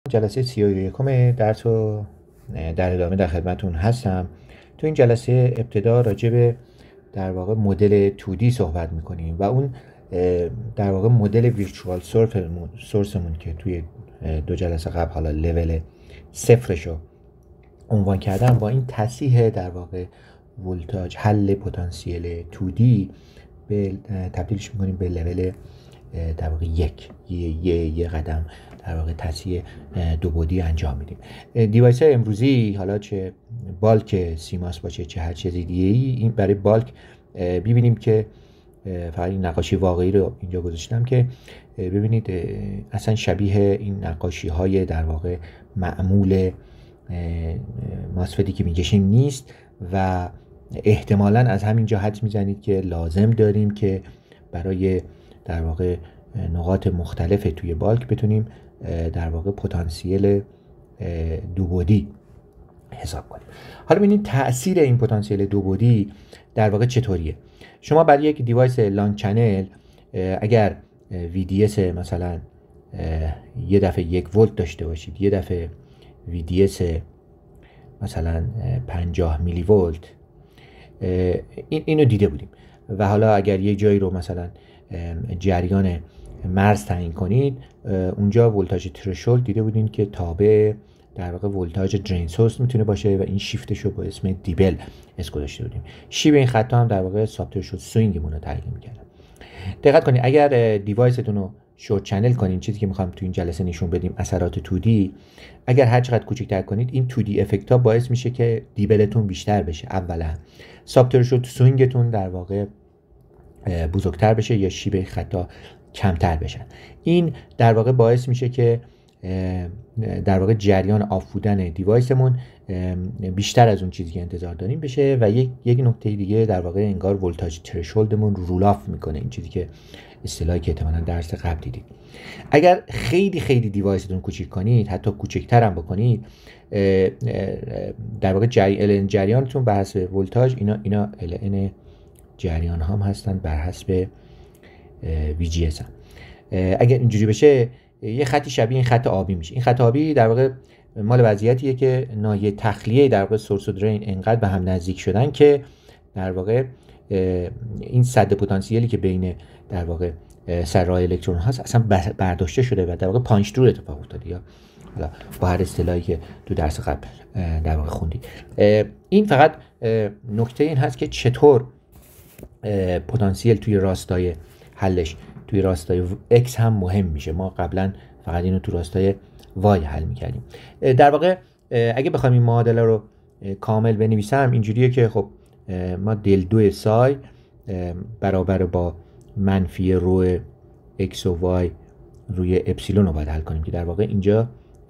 جلسه 31 درس رو در ادامه در خدمتون هستم. تو این جلسه ابتدا راجع به در واقع مدل 2D صحبت میکنیم و اون در واقع مدل ویرچوال سورسمون که توی دو جلسه قبل حالا لول صفرش رو عنوان کردم با این تصحیح در واقع ولتاژ حل پتانسیل 2D به تبدیلش میکنیم به لول در واقع یه قدم در واقع تصحیح دو بعدی انجام میدیم. دیوایس های امروزی حالا چه بالک سیماس باشه چه هر چیزی دیگه این برای بالک ببینیم که فقط این نقاشی واقعی رو اینجا گذاشتم که ببینید اصلا شبیه این نقاشی های در واقع معمول ماسفتی که میکشیم نیست و احتمالاً از همینجا حدس میزنید که لازم داریم که برای در واقع نقاط مختلف توی بالک بتونیم در واقع پتانسیل دو بعدی حساب کنیم. حالا ببینید تأثیر این پتانسیل دو بعدی در واقع چطوریه. شما برای یک دیوایس لانگ چنل اگر VDS مثلا یه دفعه 1 ولت داشته باشید، یه دفعه VDS مثلا 50 میلی ولت، اینو دیده بودیم و حالا اگر یه جایی رو مثلا جریان مرز تعیین کنید اونجا ولتاژ ترشولد دیده بودین که تابع در واقع ولتاژ درین سورس میتونه باشه و این شیفتش رو با اسم دیبل گذاشته بودیم. شیب این خط هم در واقع ساب ترشولد سوینگمون رو تعیین می‌کنه. دقت کنید اگر دیوایستون رو شورت چنل کنین، چیزی که می‌خوام تو این جلسه نشون بدیم اثرات 2D، اگر هر چقدر کوچکتر کنید این 2D افکت ها باعث میشه که دیبلتون بیشتر بشه، اولا ساب ترشولد سوینگتون در واقع بزرگتر بشه یا شیب خطا کمتر بشن. این در واقع باعث میشه که در واقع جریان آف بودن دیوایسمون بیشتر از اون چیزی که انتظار داریم بشه و یک نکته دیگه در واقع انگار ولتاژ ترشولدمون رول آف میکنه، این چیزی که اصطلاحی که احتمالاً درس قبل دیدید. اگر خیلی خیلی دیوایستون کوچیک کنید، حتی کوچکتر هم بکنید، در واقع جریانتون بر حسب ولتاژ اینا LN جریان هم هستن بر حسب VGS هم. اگر اینجوری بشه یه خطی شبیه این خط آبی میشه. این خط آبی در واقع مال وضعیتیه که ناحیه تخلیه در واقع سورس و درین انقدر به هم نزدیک شدن که در واقع این سد پتانسیلی که بین در واقع سرای الکترون هست اصلا برداشته شده و در واقع پانچ دور اتفاق افتاده، یا حالا با هر اصطلاحی که تو درس قبل در واقع خوندید. این فقط نکته این هست که چطور پتانسیل توی راستای حلش توی راستای X هم مهم میشه. ما قبلا فقط اینو تو راستای Y حل میکردیم. در واقع اگه بخوایم این معادله رو کامل بنویسم اینجوریه که خب ما دل 2 سای برابر با منفی رو X و Y روی اپسیلون رو باید حل کنیم که در واقع اینجا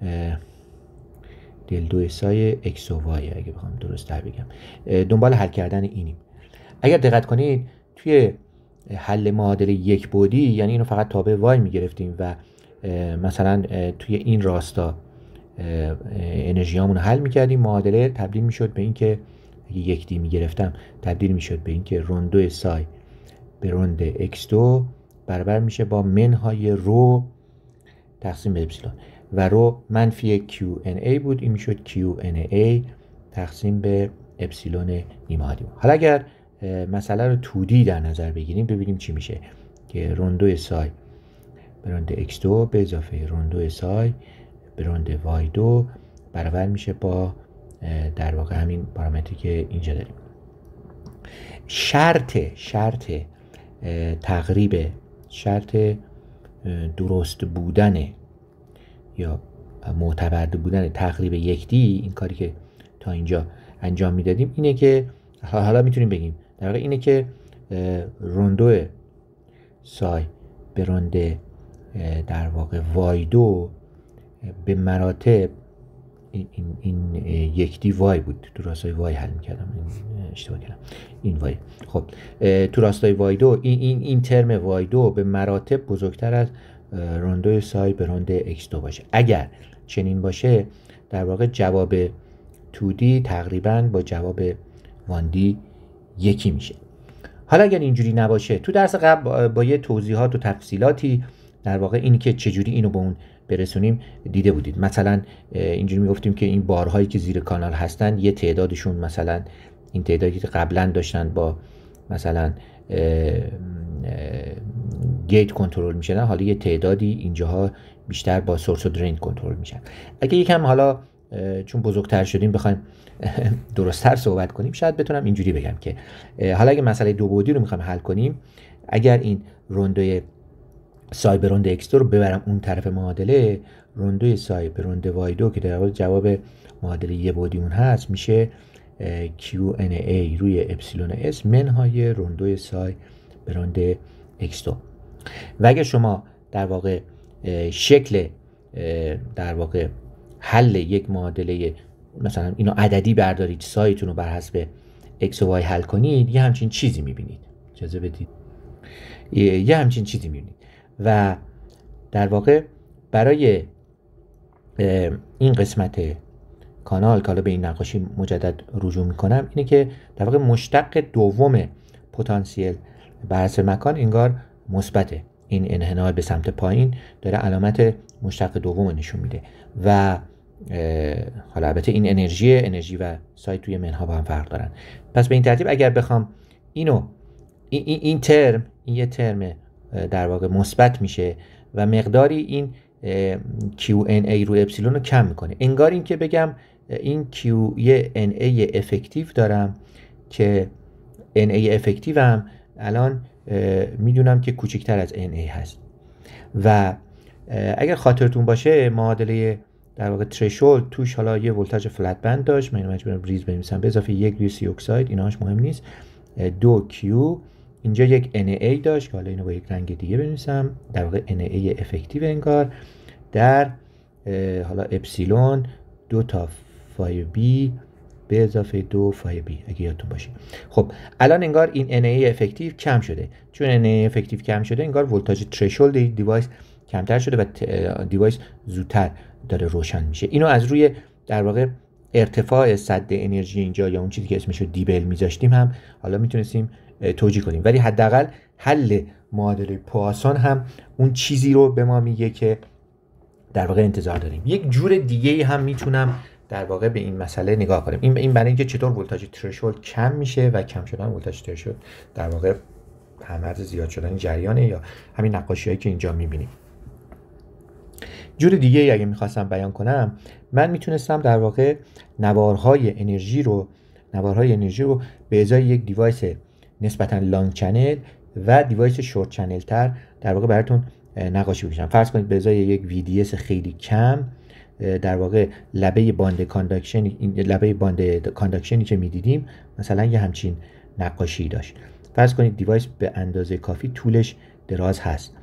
دل 2 سای X و Y اگه بخوام درست تر بگم دنبال حل کردن اینیم. اگر دقت کنید توی حل معادله یک بعدی یعنی اینو فقط تابع y میگرفتیم و مثلا توی این راستا انرژیامون رو حل میکردیم، معادله تبدیل میشد به این که اگه یک دی میگرفتم تبدیل میشد به این که روندو سای به روند x2 برابر میشه با منهای رو تقسیم به اپسیلون و رو منفی QNA بود، این میشد QNA تقسیم به اپسیلون نیمه هادی. حالا اگر مسئله رو 2D در نظر بگیریم ببینیم چی میشه که روندو سای به روند x2 به اضافه روندو سای به روند y2 برابر میشه با در واقع همین پارامتری که اینجا داریم. شرط تقریب شرط درست بودن یا معتبر بودن تقریب یک دی، این کاری که تا اینجا انجام میدادیم اینه که حالا میتونیم بگیم در واقع اینه که روندو سای به روند در واقع y2 به مراتب این یک دی وای بود، تو راستای وای حل میکردم، اشتباه کردم، این وای. خب تو راستای وای دو این ترم وای دو به مراتب بزرگتر از روندو سای به روند x2 باشه. اگر چنین باشه در واقع جواب 2D تقریبا با جواب 1D یکی میشه. حالا اگر اینجوری نباشه، تو درس قبل با یه توضیحات و تفصیلاتی در واقع اینی که چجوری اینو با اون برسونیم دیده بودید. مثلا اینجوری میگفتیم که این بارهایی که زیر کانال هستن یه تعدادشون مثلا این تعدادی که قبلا داشتن با مثلا گیت کنترل میشن، حالا یه تعدادی اینجاها بیشتر با سورس و درین کنترل میشن. اگه یکم حالا چون بزرگتر شدیم بخوایم درست‌تر صحبت کنیم، شاید بتونم اینجوری بگم که حالا اگه مسئله دو بعدی رو میخوایم حل کنیم، اگر این روندوی سای به روند x2 رو ببرم اون طرف معادله، روندوی سای به روند y2 که در واقع جواب معادله یه بعدیمون هست میشه QNA روی اپسیلون S منهای روندوی سای به روند x2. و اگر شما در واقع شکل در واقع حل یک معادله مثلا اینو عددی بردارید، سایتون رو بر حسب x و y حل کنید، یه همچین چیزی میبینید. اجازه بدید یه همچین چیزی میبینید. و در واقع برای این قسمت کانال که حالا به این نقاشی مجدد رجوع میکنم، اینه که در واقع مشتق دوم پتانسیل بر حسب مکان انگار مثبته. این انحنای به سمت پایین داره علامت مشتق دوم نشون میده. و حالا البته این انرژی و سایت توی منها با هم فرق دارن. پس به این ترتیب اگر بخوام این ترم، این یه ترم در واقع مثبت میشه و مقداری این QNA رو اپسیلون رو کم میکنه. انگار این که بگم این Q یه NA افکتیو دارم که NA افکتیو هم الان میدونم که کوچکتر از NA هست. و اگر خاطرتون باشه معادله در واقع ترشولد توش حالا یه ولتاژ فلت بند داشت، من اینو مجبورم ریز بنویسم به اضافه یک روی سی اکساید، ایناش مهم نیست، 2Q، اینجا یک NA داشت که حالا اینو با یک رنگ دیگه بنویسم، در واقع NA افکتیو انگار، در حالا اپسیلون 2 تا فای بی به اضافه 2 فای بی اگه یادتون باشه. خب الان انگار این NA افکتیو کم شده. چون NA افکتیو کم شده انگار ولتاژ ترشولد دیوایس کمتر شده و دیوایس زودتر داره روشن میشه. اینو از روی در واقع ارتفاع سد انرژی اینجا یا اون چیزی که اسمشو دیبل میذاشتیم هم حالا میتونستیم توجیه کنیم، ولی حداقل حل معادله پواسون هم اون چیزی رو به ما میگه که در واقع انتظار داریم. یک جور دیگه هم میتونم در واقع به این مسئله نگاه کنیم. این برای اینکه چطور ولتاژ ترشولد کم میشه و کم شدن ولتاژ ترشولد در واقع همرز زیاد شدن جریانه یا همین نقاشی‌هایی که اینجا میبینیم. جور دیگه اگه میخواستم بیان کنم، من میتونستم در واقع نوارهای انرژی رو به ازای یک دیوایس نسبتا لانگ چنل و دیوایس شورت چنل تر در واقع براتون نقاشی بکشم. فرض کنید به ازای یک VDS خیلی کم در واقع لبه باند کانداکشنی که میدیدیم مثلا یه همچین نقاشی داشت. فرض کنید دیوایس به اندازه کافی طولش دراز هست.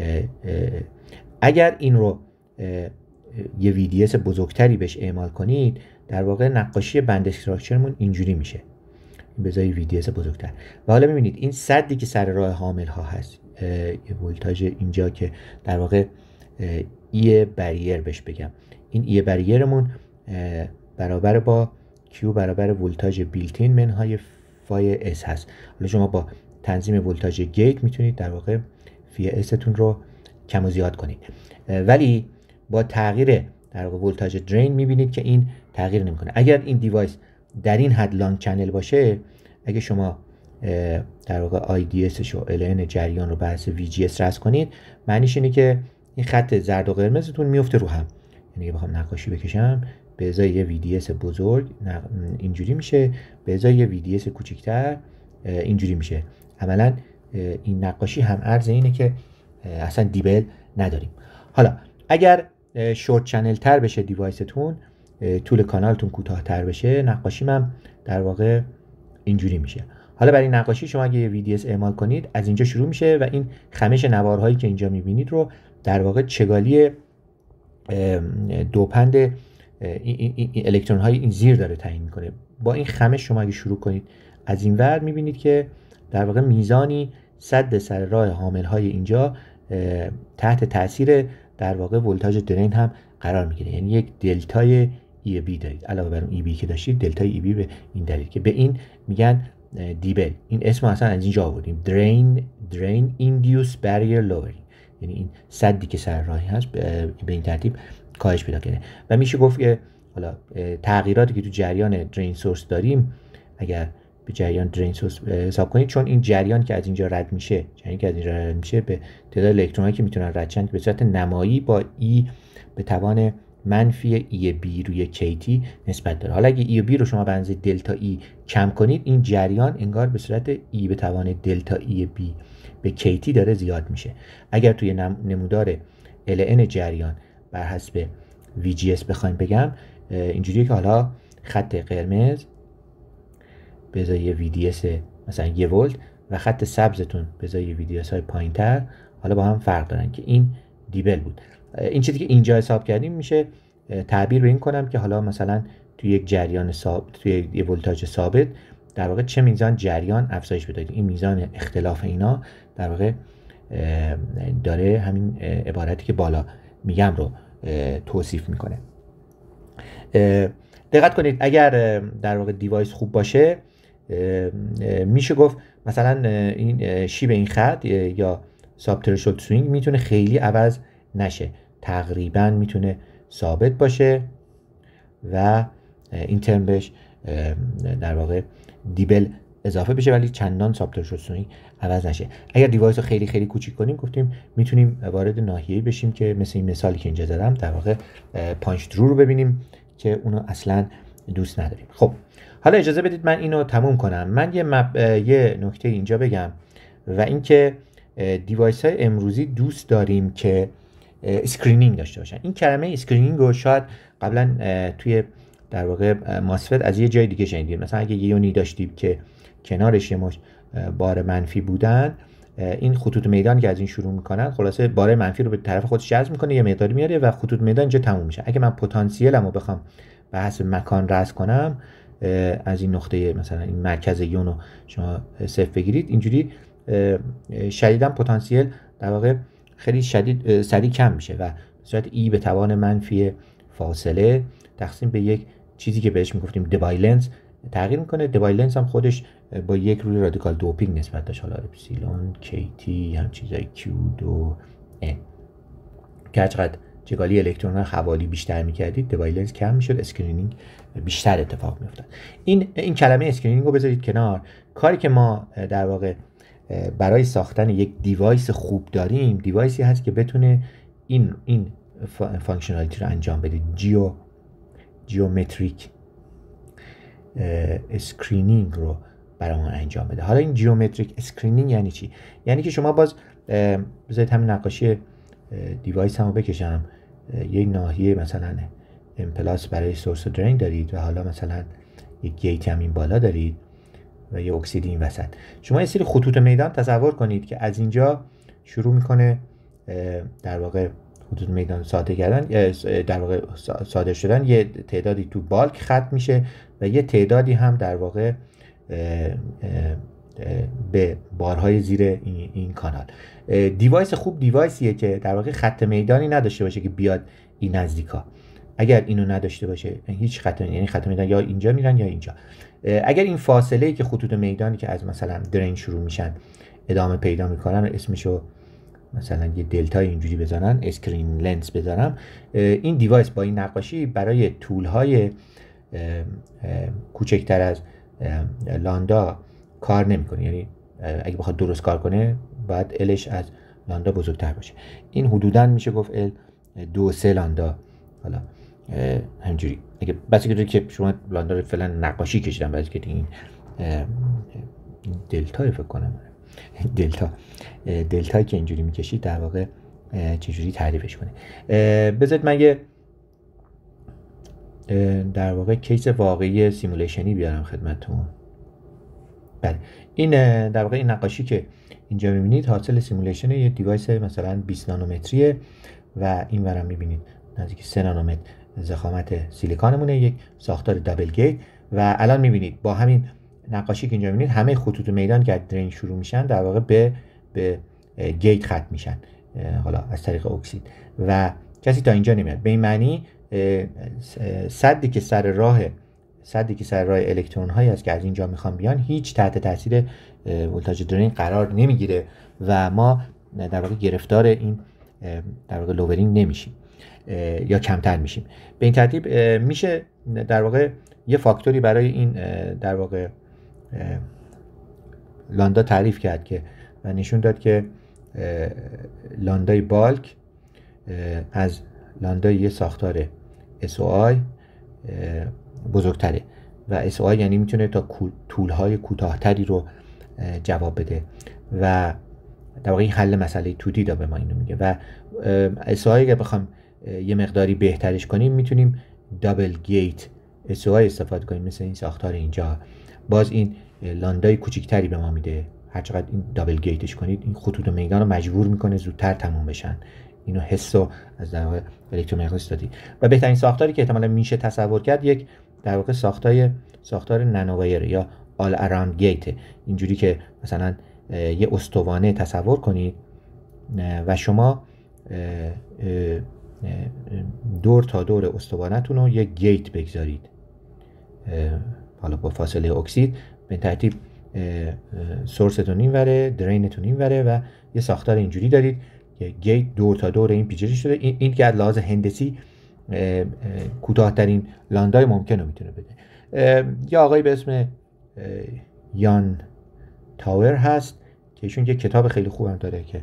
اگر این رو یه VDS بزرگتری بهش اعمال کنید، در واقع نقاشی بند استراکچرمون اینجوری میشه به جای VDS بزرگتر. و حالا میبینید این سدی که سر راه حامل ها هست، یه ولتاژ اینجا که در واقع ای بریر بهش بگم، این ای بریرمون برابر با Q برابر ولتاژ بیلتین منهای فای S هست. حالا شما با تنظیم ولتاژ گیت میتونید در واقع فی اس تون رو کم و زیاد کنید، ولی با تغییر در واقع ولتاژ درین میبینید که این تغییر نمیکنه. اگر این دیوایس در این حد لانگ چنل باشه، اگه شما در واقع IDS و LN جریان رو بحث VGS رسم کنید، معنیش اینه که این خط زرد و قرمزتون میفته رو هم. یعنی بخوام نقاشی بکشم به ازای یه VDS بزرگ اینجوری میشه، به ازای یه VDS کوچیکتر اینجوری میشه. عملا این نقاشی هم عرض اینه که اصلا دیبل نداریم. حالا اگر شورت چنل تر بشه دیوایستون، طول کانالتون کوتاه‌تر بشه، نقاشیم هم در واقع اینجوری میشه. حالا برای این نقاشی شما اگه VDS اعمال کنید از اینجا شروع میشه و این خمش نوارهایی که اینجا میبینید رو در واقع چگالی دوپند این الکترون های این زیر داره تعیین میکنه. با این خمش شما اگه شروع کنید از این ور میبینید که در واقع میزانی سد سر راه حامل های اینجا تحت تاثیر در واقع ولتاژ درین هم قرار میگیره. یعنی یک دلتای ای بی دارید علاوه بر اون ای بی که داشتید، دلتای ای بی به این دلیل که به این میگن دیبل. این اسم اصلا از اینجا آوردیم، درین ایندیوس بریر لوورینگ، یعنی این سدی که سر راهی هست به این ترتیب کاهش پیدا کرده و میشه گفت که حالا تغییراتی که تو جریان درین سورس داریم اگر به جریان درین سورس حساب کنید، چون این جریان که از اینجا رد میشه، به تعداد الکترونایی که میتونن رد شن به صورت نمایی با ای به توان منفی ای بی روی کیتی نسبت داره. حالا اگه ای بی رو شما به اندازه دلتا ای کم کنید، این جریان انگار به صورت ای به توان دلتا ای بی به کیتی داره زیاد میشه. اگر توی نمودار ln جریان بر حسب VGS بخوایم بگم، اینجوریه که حالا خط قرمز به ازای VDS مثلا 1 ولت و خط سبزتون به ازای VDS های پایین‌تر حالا با هم فرق دارن که این دیبل بود. این چیزی که اینجا حساب کردیم میشه تعبیر به این کنم که حالا مثلا توی یک جریان ثابت، توی یک ولتاژ ثابت در واقع چه میزان جریان افزایش بده. این میزان اختلاف اینا در واقع داره همین عبارتی که بالا میگم رو توصیف میکنه. دقت کنید اگر در واقع دیوایس خوب باشه میشه گفت مثلا این شیب این خط یا ساب ترشولد سوینگ میتونه خیلی عوض نشه، تقریبا میتونه ثابت باشه و این ترم بهش در واقع دیبل اضافه بشه ولی چندان ساب ترشولد سوینگ عوض نشه. اگر دیوایس رو خیلی خیلی کوچیک کنیم گفتیم میتونیم وارد ناحیه‌ای بشیم که مثل این مثالی که اینجا زدم در واقع پانچ درو رو ببینیم که اونو اصلا دوست نداریم. خب حالا اجازه بدید من اینو تموم کنم. من یه نکته اینجا بگم و اینکه دیوایس های امروزی دوست داریم که اسکرینینگ داشته باشن. این کلمه اسکرینینگ رو شاید قبلا توی در واقع ماسفت از یه جای دیگه شنیدیم. مثلا اگه یه یونی داشتیم که کنارش یه مش بار منفی بودن، این خطوط میدان که از این شروع میکنن خلاصه بار منفی رو به طرف خودش جذب میکنه، یه مقداری میاره و خطوط میدان اینجا تموم میشه. اگه من پتانسیلمو بخوام به حسب مکان رصد کنم، از این نقطه مثلا این مرکز یون رو شما صفر بگیرید، اینجوری شدیداً پتانسیل در واقع خیلی شدید سریع کم میشه و به صورت ای به توان منفی فاصله تقسیم به یک چیزی که بهش میگفتیم دیبایلنس تغییر میکنه. دیبایلنس هم خودش با یک روی رادیکال دوپینگ نسبت داشت، حالا اپسیلون کیتی هم چیزای کیو دو ان که هرچقدر جگالی الکترون ها حوالی بیشتر میکردید دیبایلنس کم میشد، اسکرینینگ بیشتر اتفاق میافتاد. این کلمه اسکرینینگ رو بذارید کنار. کاری که ما در واقع برای ساختن یک دیوایس خوب داریم، دیوایسی هست که بتونه این فانکشنالیتی رو انجام بده. جیومتریک اسکرینینگ رو برای ما انجام بده. حالا این جیومتریک اسکرینینگ یعنی چی؟ یعنی که شما باز بذارید همین نقاشی دیوایس هم رو بکشم، یک ناحیه مثلا امپلاس برای سورس و درین دارید و حالا مثلا یک گیت هم این بالا دارید و یه اکسید این وسط. شما یه سری خطوط میدان تصور کنید که از اینجا شروع میکنه در واقع خطوط میدان ساده کردن، در واقع ساده شدن، یه تعدادی تو بالک ختم میشه و یه تعدادی هم در واقع به بارهای زیر این کانال. دیوایس خوب دیوایسیه که در واقع خط میدانی نداشته باشه که بیاد این نزدیکا. اگر اینو نداشته باشه هیچ خط، یعنی خط میدان یا اینجا میرن یا اینجا. اگر این فاصله ای که خطوط میدانی که از مثلا درین شروع میشن ادامه پیدا میکنن، اسمشو مثلا یه دلتا اینجوری بزنن، اسکرین لنس بزنم، این دیوایس با این نقاشی برای طول های کوچکتر از لاندا کار نمیکنه. یعنی اگه بخواد درست کار کنه باید الش از لاندا بزرگتر باشه. این حدوداً میشه گفت ال 2-3 لاندا. حالا همینجوری اگه بس که شما لاندا رو فعلا نقاشی کشیدم، بس که این دلتا فکر کنم دلتایی که اینجوری میکشید در واقع چجوری تعریفش کنه. بذارید من یه در واقع کیس واقعی سیمولیشنی بیارم خدمتتون. بله، این در واقع این نقاشی که اینجا میبینید حاصل سیمولیشن یه دیوایس مثلا 20 نانومتریه و این ورم میبینید نزدیک 3 نانومتر ضخامت سیلیکانمونه، یک ساختار دابل گیت و الان میبینید با همین نقاشی که اینجا میبینید همه خطوط میدان که از درین شروع میشن در واقع به گیت ختم میشن، حالا از طریق اکسید و کسی تا اینجا نمیاد. به این معنی سدی که سر راه الکترون هایی است که از اینجا میخوان بیان هیچ تحت تاثیر ولتاژ درین قرار نمیگیره و ما در واقع گرفتار این در واقع لوورینگ نمیشیم یا کمتر میشیم. به این ترتیب میشه در واقع یه فاکتوری برای این در واقع لاندا تعریف کرد که و نشون داد که لاندای بالک از لاندای یه ساختار SOI بزرگتره و SOI یعنی میتونه تا طولهای کوتاهتری رو جواب بده و در واقع این حل مسئله 2D دا به ما اینو میگه. و SOI اگه بخوام یه مقداری بهترش کنیم میتونیم دابل گیت SOI استفاده کنیم، مثل این ساختار اینجا. باز این لاندای کوچیکتری به ما میده، هر چقدر این دابل گیتش کنید این خطوط میدان رو مجبور میکنه زودتر تموم بشن. اینو حسو از در واقع الکترومغناطیس دادی. و بهترین ساختاری که احتمالاً میشه تصور کرد یک در واقع ساختار نانووایر یا آل اراوند گیت، اینجوری که مثلا یه استوانه تصور کنید و شما دور تا دور استوانه‌تون رو یک گیت بگذارید، حالا با فاصله اکسید. به ترتیب سورستون اینوره، درینتون اینوره و یه ساختار اینجوری دارید که گیت دور تا دور این پیچیده شده. این که از لحاظ هندسی کوتاه‌ترین لاندای ممکن رو میتونه بده. یا آقای به اسم یان تاور هست که ایشون یه کتاب خیلی خوبم داره که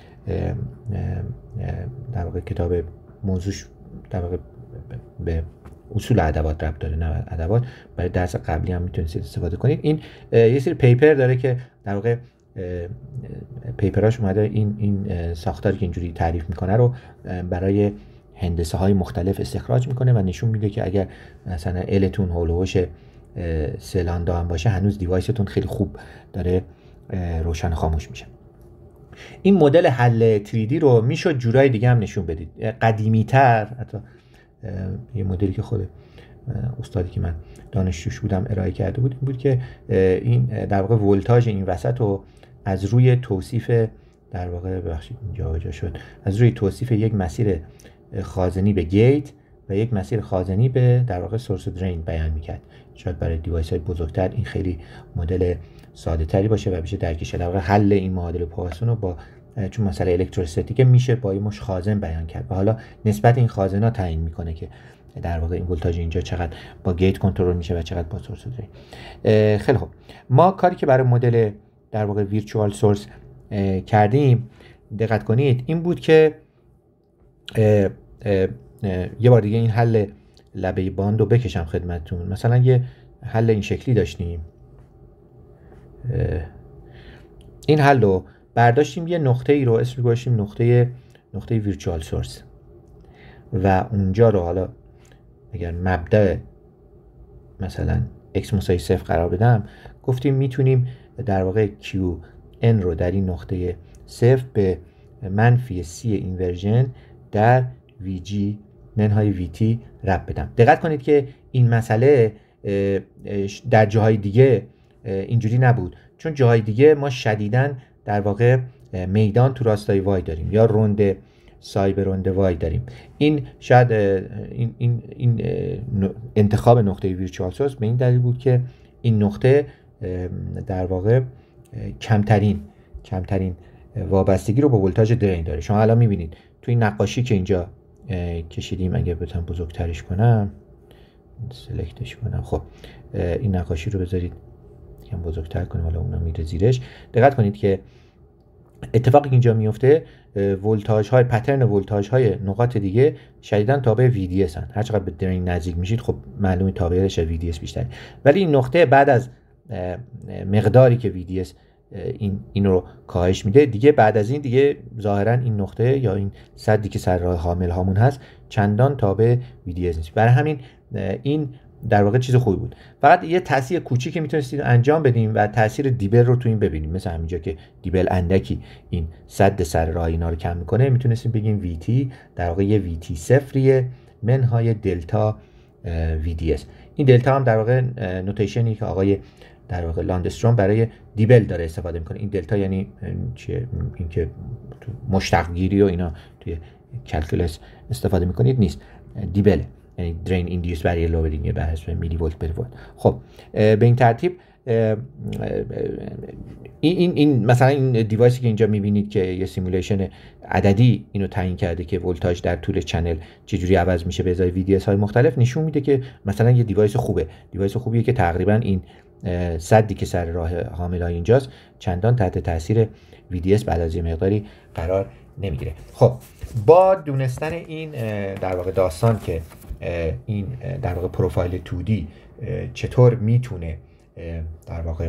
در واقع کتاب موضوعش در واقع به اصول ادبیات ربط داره، نه ادبیات. برای درس قبلی هم میتونید استفاده کنید. این یه سری پیپر داره که در واقع پیپراش اومده این ساختاری که اینجوری تعریف میکنه رو برای هندسه های مختلف استخراج میکنه و نشون میده که اگر مثلا التون هولوش سلاندا هم باشه هنوز دیوایستون خیلی خوب داره روشن خاموش میشه. این مدل حل 3D رو میشد جورای دیگه هم نشون بدید، قدیمی تر. حتی یه مدلی که خود استادی که من دانشجوش بودم ارائه کرده بود این بود که این در واقع ولتاژ این وسط رو از روی توصیف در واقع ببخشید اینجا جا شد، از روی توصیف یک مسیر خازنی به گیت و یک مسیر خازنی به در واقع سورس درین بیان میکرد. شاید برای دیوایس های بزرگتر این خیلی مدل ساده تری باشه و بشه درکش. در واقع حل این معادله پواسون رو با چون مسئله الکتروستاتیک میشه با این مش خازن بیان کرد و حالا نسبت این خازنا تعیین میکنه که در واقع این ولتاژ اینجا چقدر با گیت کنترل میشه و چقدر با سورس درین. خیلی خوب، ما کاری که برای مدل در واقع ویرچوال سورس کردیم دقت کنید این بود که یه بار دیگه این حل لبه باند رو بکشم خدمتتون. مثلا یه حل این شکلی داشتیم، این حل رو برداشتیم یه نقطه ای رو اسم گذاشتیم نقطه ویرچوال سورس و اونجا رو حالا اگر مبدأ مثلا x مساوی 0 قرار بدم گفتیم میتونیم در واقع qn رو در این نقطه 0 به منفی c اینورژن در vg منهای vt ربط بدم. دقت کنید که این مسئله در جاهای دیگه اینجوری نبود، چون جاهای دیگه ما شدیداً در واقع میدان تو راستای وای داریم یا روند سای به روند وای داریم. این شاید این انتخاب نقطه ویرچوال سورس به این دلیل بود که این نقطه در واقع کمترین وابستگی رو با ولتاژ درین داره. شما الان میبینید تو این نقاشی که اینجا کشیدیم، اگه بتونم بزرگترش کنم سلکتش کنم، خب این نقاشی رو بذارید یکم بزرگتر کنیم، حالا اونم میره زیرش. دقت کنید که اتفاقی که اینجا میفته ولتاژ های پترن ولتاژ های نقاط دیگه شدیداً تابع VDS هستند. هر چقدر به درین نزدیک میشید خب معلومه تابعش VDS بیشتره، ولی این نقطه بعد از مقداری که VDS این رو کاهش میده دیگه، بعد از این دیگه ظاهرا این نقطه یا این سدی که سر راه حامل هامون هست چندان تابع VDS نیست. برای همین این در واقع چیز خوبی بود. فقط یه تاثیر کوچیکی میتونستید انجام بدیم و تاثیر دیبل رو تو این ببینیم. مثلا همینجا که دیبل اندکی این سد سر راه اینا رو کم میکنه، میتونستیم بگیم VT در واقع یه VT صفریه منهای دلتا VDS. این دلتا هم در واقع نوتیشنی که آقای در واقع لاندستروم برای دیبل داره استفاده میکنه. این دلتا یعنی چیه؟ این که مشتق گیری و اینا توی کلکولس استفاده میکنید نیست، دیبل یعنی درین ایندیوس برای لوورینگ بر حسب میلی ولت پر ولت. خب به این ترتیب این مثلا این دیوایسی که اینجا میبینید که یه سیمولیشن عددی اینو تعیین کرده که ولتاژ در طول چنل چجوری عوض میشه به ازای VDS های مختلف، نشون میده که مثلا یه دیوایس خوبه، دیوایس خوبیه که تقریبا این سدی که سر راه حاملای اینجاست چندان تحت تاثیر VDS بعد از یه مقداری قرار نمیگیره. خب با دونستن این در واقع داستان که این در واقع پروفایل 2D چطور میتونه در واقع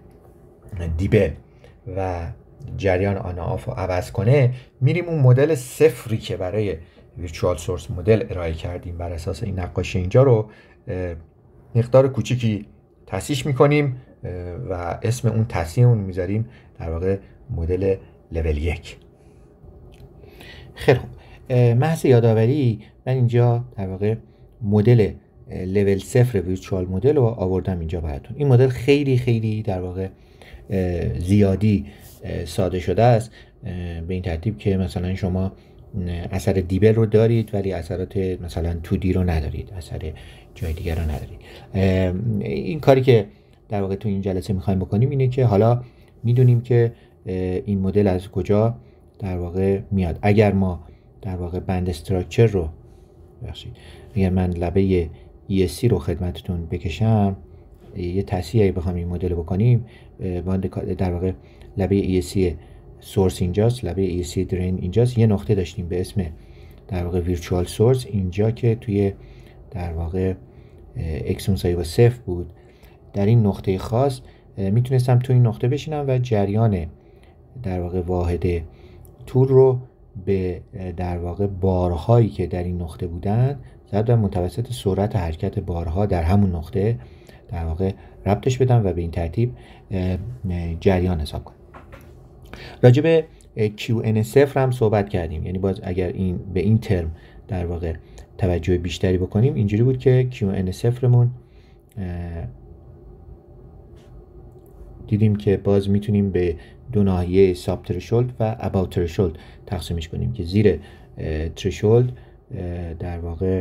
دیبل و جریان آن آف رو عوض کنه، میریم اون مدل صفری که برای ویرچوال سورس مدل ارائه کردیم بر اساس این نقاشی اینجا رو مقدار کوچیکی تصحیح میکنیم و اسم اون تصحیح اون میذاریم در واقع مدل لول 1. خیلی خوب، محض یادآوری من اینجا در واقع مدل لول 0 ویرچوال مدل رو آوردم اینجا براتون. این مدل خیلی خیلی در واقع زیادی ساده شده است، به این ترتیب که مثلا شما اثر دیبل رو دارید ولی اثرات مثلا 2D رو ندارید، اثر جای دیگر رو ندارید. این کاری که در واقع تو این جلسه میخوایم بکنیم اینه که حالا میدونیم که این مدل از کجا در واقع میاد. اگر ما در واقع بند استراکچر رو اگر من لبه ESC رو خدمتتون بکشم، یه تصحیحی بخوام این مدل بکنیم، در واقع لبه ESC سورس اینجاست، لبه ESC درین اینجاست، یه نقطه داشتیم به اسم در واقع ویرچوال سورس اینجا که توی در واقع x مساوی با 0 بود. در این نقطه خاص میتونستم تو این نقطه بشینم و جریان در واقع واحد تور رو به در واقع بارهایی که در این نقطه بودن ضرب در متوسط سرعت حرکت بارها در همون نقطه در واقع ربطش بدم و به این ترتیب جریان حساب کنم. راجع به QN0 هم صحبت کردیم، یعنی باز اگر این به این ترم در واقع توجه بیشتری بکنیم، اینجوری بود که QN0 مون دیدیم که باز میتونیم به دو ناحیه ساب ترشولد و اباوت ترشولد تقسیمش کنیم که زیر ترشولد در واقع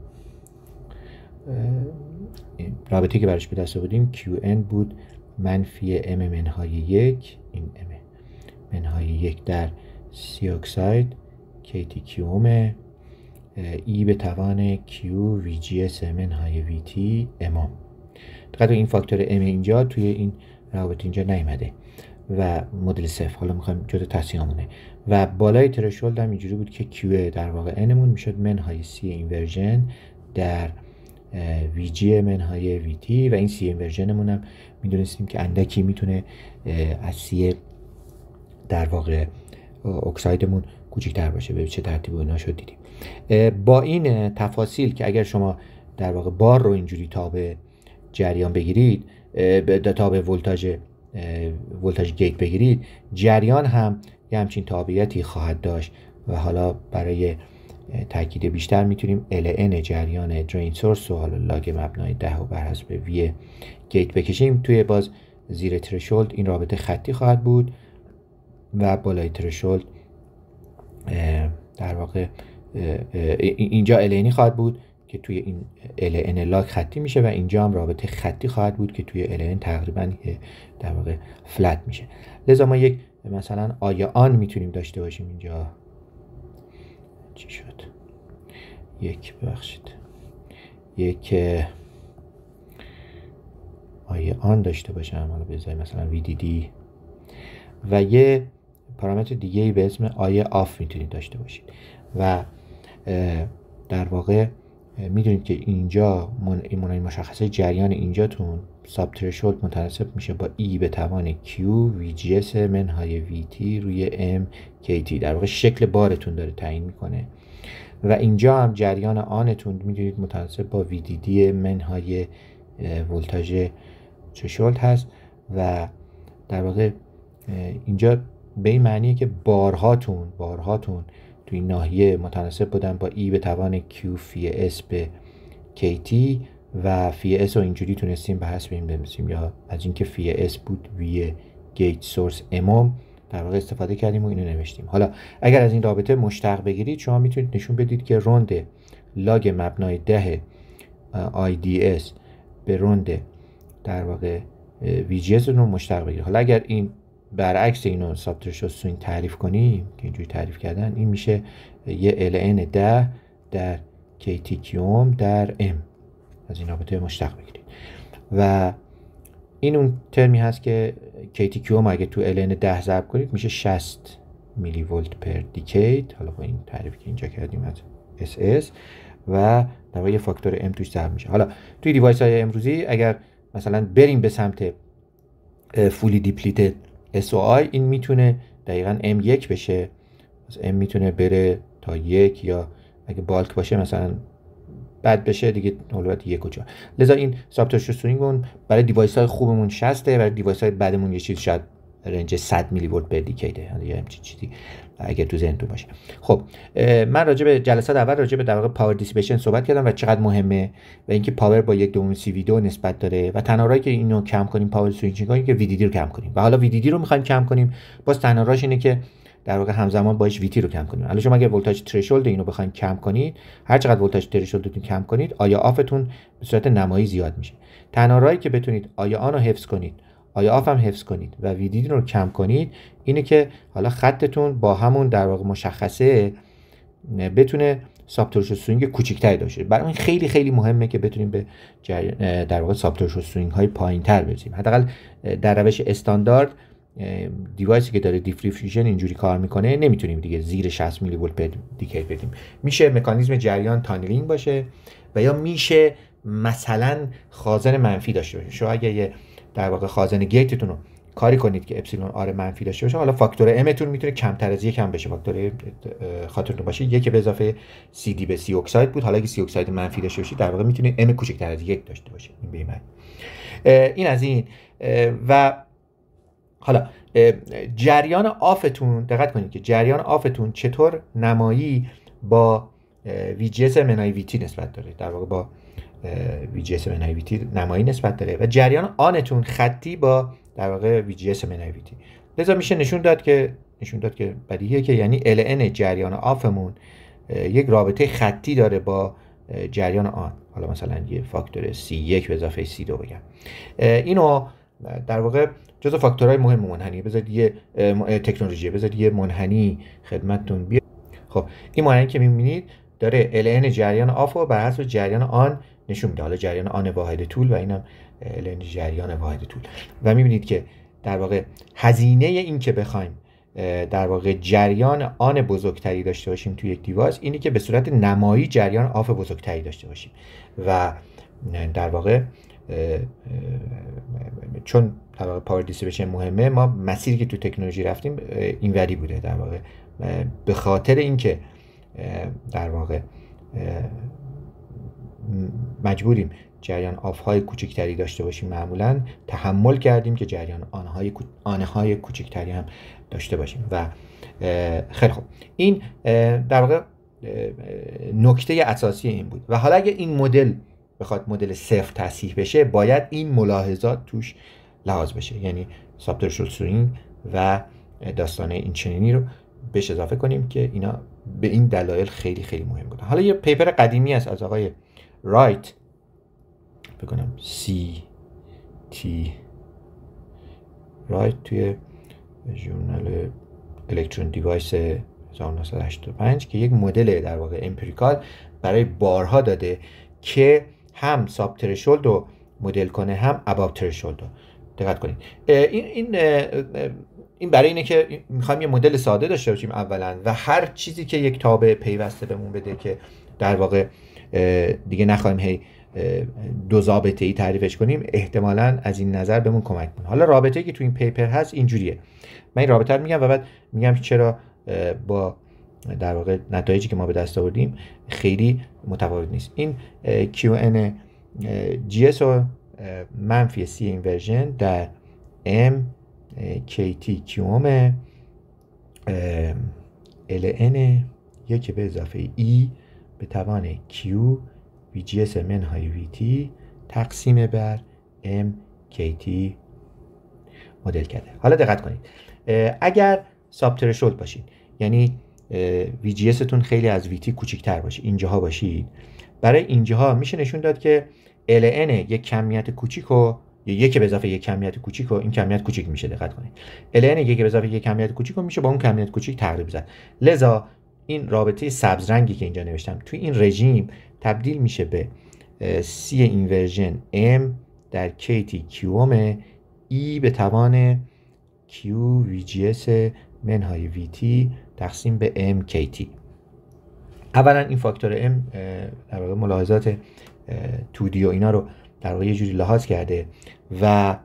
رابطه که براش به دست آوردیم QN بود منفی M منهای 1، این M منهای 1 در سی اکساید KTQ اومه E به توان Q VGS منهای VT امام. دقیقا این فاکتور M اینجا توی این رابطه اینجا نیامده و مدل 0 حالا میخوایم جدا تصحیحمونه و بالای ترشولد هم اینجوری بود که Q در واقع N مون میشد منهای C اینورژن در VG منهای VT و این C اینورژن مون هم میدونستیم که اندکی میتونه از C در واقع اکسایدمون کوچکتر باشه. به چه ترتیب اینا شد دیدیم. با این تفاصیل که اگر شما در واقع بار رو اینجوری تابع جریان بگیرید، تابع ولتاژ گیت بگیرید، جریان هم یه همچین تابعیتی خواهد داشت و حالا برای تاکید بیشتر میتونیم LN جریان درین سورس و حالا لاگ مبنای 10 و بر حسب وی گیت بکشیم. توی باز زیر ترشولد این رابطه خطی خواهد بود و بالای ترشولد در واقع اینجا LN خواهد بود که توی این LN لاگ خطی میشه و اینجا هم رابطه خطی خواهد بود که توی LN تقریبا در واقع فلت میشه. لذا ما یک مثلا آیه آن میتونیم داشته باشیم اینجا. چی شد؟ یک آیه آن داشته باشم، حالا بذاریم مثلا VDD و یه پارامتر دیگه به اسم آیه آف میتونید داشته باشید و در واقع میدونید که اینجا این مشخصه جریان اینجاتون ساب ترشولد متناسب میشه با E به توان Q VGS منهای VT روی M KT، در واقع شکل بارتون داره تعیین میکنه و اینجا هم جریان آنتون میدونید متناسب با VDD منهای ولتاژ ترشولد هست و در واقع اینجا به این معنیه که بارهاتون توی ناحیه متناسب بودن با E به توان Q فی S به KT و فی S رو اینجوری تونستیم به حسب این بنویسیم، یا از اینکه فی S بود وی گیت سورس امام در واقع استفاده کردیم و اینو نوشتیم. حالا اگر از این رابطه مشتق بگیرید شما میتونید نشون بدید که روند لاگ مبنای 10 IDS به روند در واقع VGS رو مشتق بگیره. حالا اگر این برعکس اینو ساب ترشولد سوینگ تعریف کنیم که اینجوری تعریف کردن، این میشه یه ln 10 در KT کیوم در M. از این رابطه مشتق بگیرید و این اون ترمی هست که KT کیوم اگه تو ln 10 ضرب کنید میشه 60 میلی ولت پر دیکید. حالا با این تعریفی که اینجا کردیم از SS و در واقع یه فاکتور M توش ضرب میشه. حالا توی دیوایس های امروزی اگر مثلا بریم به سمت فولی دیپلیتد SOI، این میتونه دقیقاً M1 بشه. M میتونه بره تا 1 یا اگه بالک باشه مثلا بعد بشه دیگه اولویت 1 و 4. لذا این ساب ترشولد سوینگ برای دیوایس های خوبمون 60، برای دیوایس های بدمون یه چیز شاید رنج 100 میلی ولت پر دیکیده یا همچین چیزی اگه تو ذهنتون باشه. خب من راجع به جلسات اول راجع به در واقع پاور دیسیپیشن صحبت کردم و چقدر مهمه و اینکه پاور با 1/2 CV2 نسبت داره و تنها راهی که اینو کم کنیم پاور سویچینگ کنیم که VDD رو کم کنیم. و حالا VDD رو می‌خوایم کم کنیم، باز تنها راهش اینه که در واقع همزمان باش VT رو کم کنیم. حالا شما اگه ولتاژ ترشولد اینو بخواید کم کنید، هر چقدر ولتاژ ترشولدتون کم کنید، آیا آفتون به صورت نمایی زیاد میشه. تنها راهی که بتونید آیا آن رو حفظ کنید، آیا آف هم حفظ کنید و VDD رو کم کنید اینه که حالا خطتون با همون در واقع مشخصه بتونه ساب ترشولد سوینگ کوچیک‌تری داشته. برای این خیلی خیلی مهمه که بتونیم به در واقع ساب ترشولد سوینگ های پایین‌تر برسیم. حداقل در روش استاندارد دیوایسی که داره دیفریفیوژن اینجوری کار میکنه نمیتونیم دیگه زیر 60 میلی ولت پر دیکید بدیم. میشه مکانیزم جریان تانلینگ باشه و یا میشه مثلا خازن منفی داشته باشه. شما اگه یه در واقع خازن گیتتون رو کاری کنید که اپسیلون آر منفی داشته باشه، حالا فاکتور ام تون میتونه کمتر از 1 هم بشه. فاکتور خاطرتون باشه 1 به اضافه سی دی به سی اکساید بود. حالا اگه سی اکساید منفی داشته باشید در واقع میتونه ام کوچکتر از 1 داشته باشه. این به معنی این از این. و حالا جریان آفتون دقت کنید که جریان آفتون چطور نمایی با VGS منهای VT نسبت داره. در واقع با VGS منهای VT نمایی نسبت داره و جریان آنتون خطی با در واقع VGS منهای VT. لذا میشه نشون داد که بدیهیه که یعنی ln جریان آفمون یک رابطه خطی داره با جریان آن. حالا مثلا یه فاکتور C1 به اضافه C2 بگم. اینو در واقع جزو فاکتورهای مهم منحنی بذارید یه تکنولوژی بذارید یه منحنی خدمتتون بیاد. خب این منحنی که می‌بینید داره ln جریان آف رو بر حسب جریان آن نشون میده. حالا جریان آن واحد طول و اینم ln جریان واحد طول. و می‌بینید که در واقع هزینه این که بخوایم در واقع جریان آن بزرگتری داشته باشیم توی یک دیوایس اینی که به صورت نمایی جریان آف بزرگتری داشته باشیم و در واقع چون در واقع پاور دیسیپیشن مهمه، ما مسیری که تو تکنولوژی رفتیم اینوری بوده. در واقع به خاطر اینکه در واقع مجبوریم جریان آف های کوچکتری داشته باشیم، معمولا تحمل کردیم که جریان آنه های کوچکتری هم داشته باشیم. و خیلی خوب این در واقع نکته اساسی این بود. و حالا اگه این مدل بخواد مدل صفر تصحیح بشه باید این ملاحظات توش لحاظ بشه، یعنی ساب ترشولد سوینگ و داستان این چنینی رو بهش اضافه کنیم که اینا به این دلایل خیلی خیلی مهم بودن. حالا یه پیپر قدیمی است از آقای رایت بکنم CT رایت توی ژورنال الکترون دیوایس 1985 که یک مدل در واقع امپریکال برای بارها داده که هم ساب ترشولد رو مدل کنه هم اباو ترشولد رو. دقت کنید این برای اینه که میخوایم یه مدل ساده داشته باشیم اولا و هر چیزی که یک تابع پیوسته بهمون بده که در واقع دیگه نخوایم هی دو ضابطه‌ای تعریفش کنیم احتمالاً از این نظر بهمون کمک کنه. حالا رابطه‌ای که تو این پیپر هست اینجوریه. من این رابطه رو میگم و بعد میگم چرا با در واقع نتایجی که ما به دست آوردیم خیلی متفاوت نیست. این QN GS و منفی C اینورژن در M KT کیوم ln 1 به اضافه E به توان Q VGS منهای VT تقسیم بر M KT مدل کرده. حالا دقت کنید اگر ساب ترشولد باشید یعنی VGS تون خیلی از VT کوچیک‌تر باشه، اینجاها باشید، برای اینجاها میشه نشون داد که ln یک کمیت کوچیک رو 1 به اضافه 1 کمیت کوچیک و این کمیت کوچیک میشه، دقت کنید. ln 1 به اضافه 1 کمیت کوچیک رو میشه با اون کمیت کوچیک تقریب زد. لذا این رابطه سبز رنگی که اینجا نوشتم توی این رژیم تبدیل میشه به C اینورژن M در KT QM E به توان Q VGS منهای VT تقسیم به M KT. اولا این فاکتور M در واقع ملاحظات 2D و اینا رو در واقع یه جوری لحاظ کرده و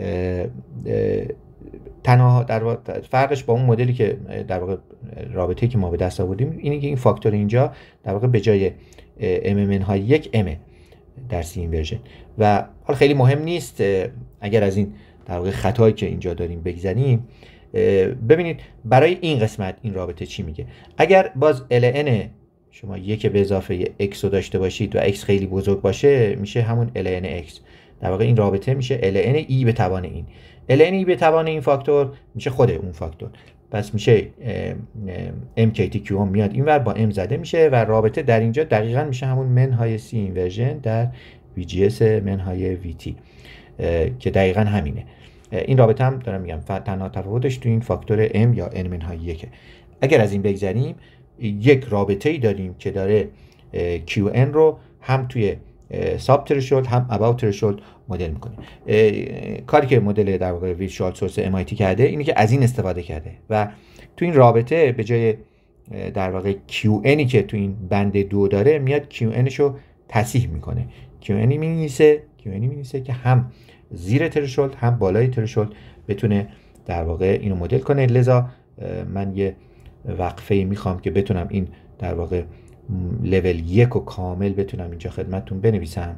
تنها در واقع فرقش با اون مدلی که در واقع رابطه‌ای که ما به دست آوردیم اینه که این فاکتور اینجا در واقع به جای MMN های 1 M در C اینورژن و حالا خیلی مهم نیست اگر از این در واقع خطایی که اینجا داریم بگذریم. ببینید برای این قسمت این رابطه چی میگه. اگر باز ln شما 1 به اضافه x رو داشته باشید و x خیلی بزرگ باشه میشه همون ln x. در واقع این رابطه میشه ln e به توان این. ln e به توان این فاکتور میشه خود اون فاکتور. پس میشه mkt q میاد اینور با m زده میشه و رابطه در اینجا دقیقاً میشه همون منهای c اینورژن در vgs منهای vt که دقیقاً همینه. این رابطه هم دارم میگم تنها تفاوتش تو این فاکتور m یا n منهای 1. اگر از این بگذریم یک رابطه‌ای داریم که داره qn رو هم توی ساب ترشولد هم اباو ترشولد مدل میکنه. کاری که مدل در واقع ویژوال سورس MIT کرده اینه که از این استفاده کرده و تو این رابطه به جای در واقع qnی که تو این بند 2 داره میاد qnش رو تصحیح میکنه. qnی مینویسه که هم زیر ترشولد هم بالای ترشولد بتونه در واقع اینو مدل کنه. لذا من یه وقفه میخوام که بتونم این در واقع لول 1 و کامل بتونم اینجا خدمتتون بنویسم.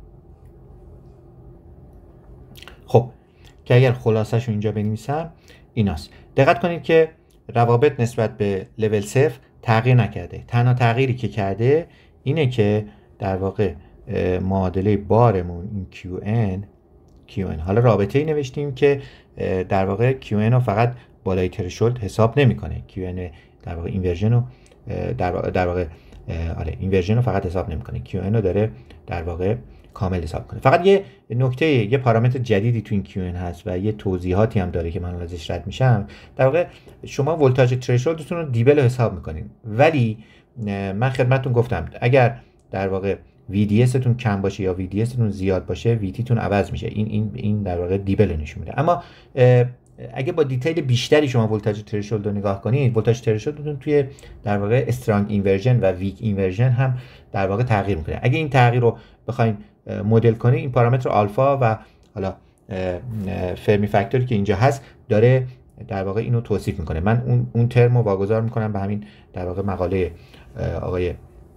خب که اگر خلاصش رو اینجا بنویسم ایناست. دقت کنید که روابط نسبت به لول 0 تغییر نکرده. تنها تغییری که کرده اینه که در واقع معادله بارمون این QN حالا رابطه ای نوشتیم که در واقع QN رو فقط بالای ترشولد حساب نمیکنه. QN در واقع اینورژن رو در واقع اینورژن رو فقط حساب نمیکنه. QN رو داره در واقع کامل حساب کنه. فقط یه نکته، یه پارامتر جدیدی تو این QN هست و یه توضیحاتی هم داره که من ازش رد میشم. در واقع شما ولتاژ ترشولدتون رو دیبل رو حساب میکنین، ولی من خدمتتون گفتم اگر در واقع VDS تون کم باشه یا VDS تون زیاد باشه VT تون عوض میشه. این در واقع دیبل نشون میده. اما اگه با دیتیل بیشتری شما ولتاژ ترشولد رو نگاه کنید، ولتاژ ترشولدتون توی در واقع استرانگ اینورژن و ویک اینورژن هم در واقع تغییر میکنه. اگه این تغییر رو بخواید مدل کنید، این پارامتر آلفا و حالا فرمی فاکتوری که اینجا هست داره در واقع اینو توصیف میکنه. من اون ترم رو واگذار میکنم به همین در واقع مقاله آقای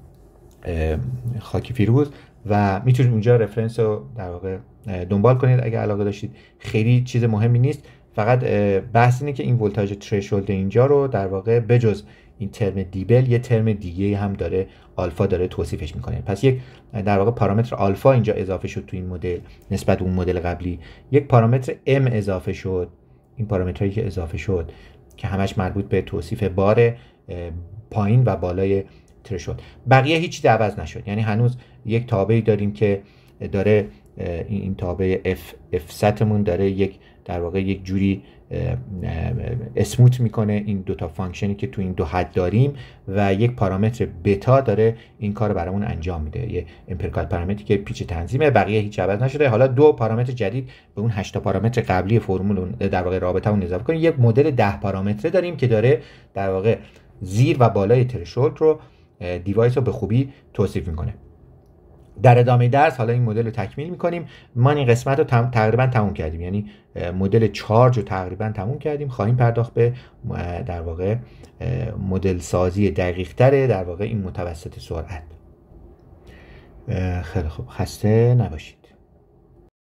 خاکی فیروز و میتونید اونجا رفرنس رو در واقع دنبال کنید اگه علاقه داشتید. خیلی چیز مهمی نیست، فقط بحث اینه که این ولتاژ ترشولد اینجا رو در واقع بجز این ترم دیبل یه ترم دیگه هم داره، آلفا داره توصیفش میکنه. پس یک در واقع پارامتر آلفا اینجا اضافه شد تو این مدل نسبت به اون مدل قبلی. یک پارامتر ام اضافه شد. این پارامترایی که اضافه شد که همش مربوط به توصیف بار پایین و بالای ترشولد. بقیه هیچ عوض نشد. یعنی هنوز یک تابعی داریم که داره این تابع اف ستمون داره یک در واقع یک جوری اسموت میکنه این دوتا فانکشنی که تو این دو حد داریم و یک پارامتر بتا داره این کار برامون انجام میده، یه امپریکال پارامتری که پیچ تنظیمه. بقیه هیچ عوض نشده. حالا دو پارامتر جدید به اون 8 تا پارامتر قبلی فرمول در واقع رابطه‌مون اضافه کنیم. یک مدل 10 پارامتره داریم که داره در واقع زیر و بالای ترشولد رو دیوایس رو به خوبی توصیف میکنه. در ادامه درس حالا این مدل رو تکمیل میکنیم. ما این قسمت رو تقریبا تموم کردیم، یعنی مدل چارج رو تقریبا تموم کردیم. خواهیم پرداخت به در واقع مدل سازی دقیق تره در واقع این متوسط سرعت. خیلی خوب، خسته نباشید.